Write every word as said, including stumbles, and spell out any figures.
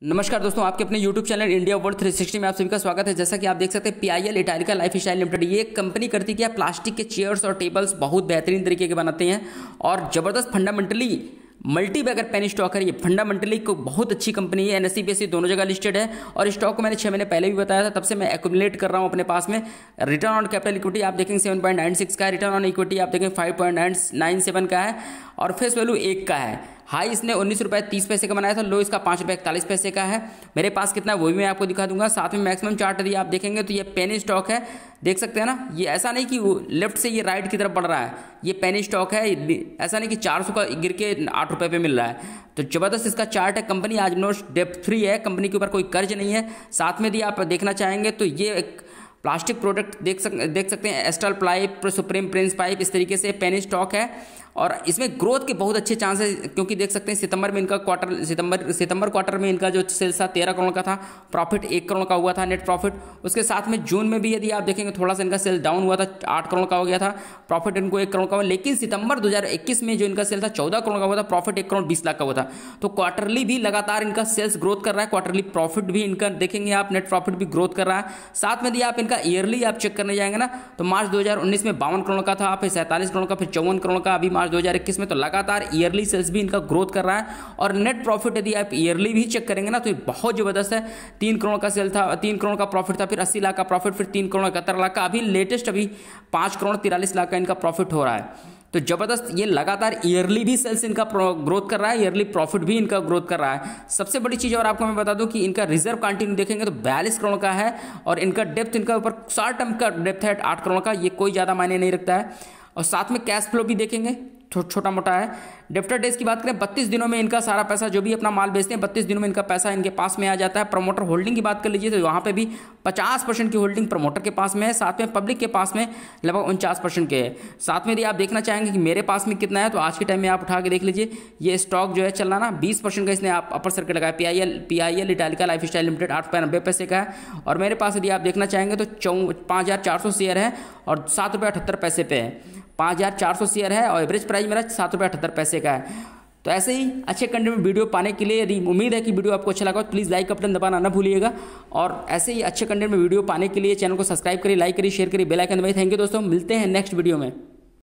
नमस्कार दोस्तों, आपके अपने YouTube channel India World three sixty में आप सभी का स्वागत है। जैसा कि आप देख सकते हैं, PIL Italica life style limited ये एक कंपनी करती है प्लास्टिक के चेयर्स और टेबल्स बहुत बेहतरीन तरीके के बनाते हैं और ज़बरदस्त fundamentally multi bagger penny stock है। ये फंडामेंटली को बहुत अच्छी कंपनी है। एनएसई बीएसई दोनों जगह लिस्टेड है और स्टॉक को मैंने छः महीने पहले भी बताया था, तब से मैं एक्यूमुलेट कर रहा हूँ अपने पास में। रिटर्न ऑन कैपिटल इक्विटी आप देखेंगे सेवन पॉइंट नाइन सिक्स का है, रिटर्न ऑन इक्विटी आप देखेंगे फाइव पॉइंट नाइन सेवन का है और फेस वैल्यू एक का है। हाई इसने उन्नीस रुपये तीस पैसे का बनाया था, लो इसका पाँच रुपये इकतालीस पैसे का है। मेरे पास कितना है वो भी मैं आपको दिखा दूंगा। साथ में मैक्सिमम चार्ट यदि आप देखेंगे तो ये पेनी स्टॉक है, देख सकते हैं ना। ये ऐसा नहीं कि लेफ्ट से ये राइट की तरफ बढ़ रहा है, ये पेनी स्टॉक है। ऐसा नहीं कि चार सौ का गिर के आठ रुपये पे मिल रहा है। तो जबरदस्त इसका चार्ट है। कंपनी आज नो डेप्थ फ्री है, कंपनी के ऊपर कोई कर्ज नहीं है। साथ में यदि आप देखना चाहेंगे तो ये एक प्लास्टिक प्रोडक्ट देख सक देख सकते हैं, Astral pipe, Supreme Prince pipe, इस तरीके से पेनी स्टॉक है और इसमें ग्रोथ के बहुत अच्छे चांस है, क्योंकि देख सकते हैं सितंबर में इनका क्वार्टर सितंबर सितंबर क्वार्टर में इनका जो सेल्स था तेरह करोड़ का था, प्रॉफिट एक करोड़ का हुआ था नेट प्रॉफिट। उसके साथ में जून में भी यदि आप देखेंगे थोड़ा सा इनका सेल डाउन हुआ था, आठ करोड़ का हो गया था, प्रॉफिट इनको एक करोड़ का हुआ। लेकिन सितंबर दो हज़ार इक्कीस में जो इनका सेल था चौदह करोड़ का हुआ था, प्रॉफिट एक करोड़ बीस लाख का हुआ था। तो क्वार्टरली भी लगातार इनका सेल्स ग्रोथ कर रहा है, क्वार्टरली प्रॉफिट भी इनका देखेंगे आप, नेट प्रॉफिट भी ग्रोथ कर रहा है। साथ में यदि आप इनका ईयरली आप चेक करने जाएंगे ना तो मार्च दो हज़ार उन्नीस में बावन करोड़ का था, फिर सैंतालीस करोड़ का, फिर चौवन करोड़ का, अभी मार्च दो हज़ार इक्कीस में। तो लगातार ईयरली सेल्स भी इनका ग्रोथ कर रहा है और नेट प्रॉफिट यदि आप ईयरली भी चेक करेंगे ना तो ये बहुत जबरदस्त है। तीन करोड़ का सेल था, तीन करोड़ का प्रॉफिट था, फिर अस्सी लाख का प्रॉफिट, फिर तीन करोड़ इकहत्तर लाख का, अभी लेटेस्ट अभी पाँच करोड़ तिरालीस लाख का इनका प्रॉफिट हो रहा है। तो जबरदस्त ये लगातार ईयरली भी सेल्स इनका ग्रोथ कर रहा है, ईयरली प्रॉफिट भी इनका ग्रोथ कर रहा है। सबसे बड़ी चीज़ और आपको मैं बता दूं कि इनका रिजर्व कंटिन्यू देखेंगे तो बयालीस करोड़ का है और इनका डेप्थ इनका ऊपर शॉर्ट टर्म का डेप्थ है आठ करोड़ का, ये कोई ज़्यादा मायने नहीं रखता है। और साथ में कैश फ्लो भी देखेंगे छोटा मोटा है। डेप्टर डेज की बात करें, बत्तीस दिनों में इनका सारा पैसा जो भी अपना माल बेचते हैं बत्तीस दिनों में इनका पैसा इनके पास में आ जाता है। प्रमोटर होल्डिंग की बात कर लीजिए तो वहाँ पे भी पचास परसेंट की होल्डिंग प्रमोटर के पास में है, साथ में पब्लिक के पास में लगभग उनचास परसेंट के है। साथ में यदि आप देखना चाहेंगे कि मेरे पास में कितना है तो आज के टाइम में आप उठा के देख लीजिए, ये स्टॉक जो है चल रहा ना बीस परसेंट का इसने आप अपर सर्किट लगाया। P I L P I L Italica life style limited आठ रुपये नब्बे पैसे का है और मेरे पास यदि आप देखना चाहेंगे तो चौ पाँच हज़ार चार सौ शेयर है और सात रुपये अठहत्तर पैसे पे है। पाँच हज़ार चार सौ शेयर है और एवरेज प्राइस मेरा सात रुपये अठहत्तर पैसे का है। तो ऐसे ही अच्छे कंटेंट में वीडियो पाने के लिए यदि उम्मीद है कि वीडियो आपको अच्छा लगा तो प्लीज़ लाइक का बटन दबाना ना भूलिएगा और ऐसे ही अच्छे कंटेंट में वीडियो पाने के लिए चैनल को सब्सक्राइब करिए, लाइक करिए, शेयर करिए, बेल आइकन दबाइए। थैंक यू दोस्तों, मिलते हैं नेक्स्ट वीडियो में।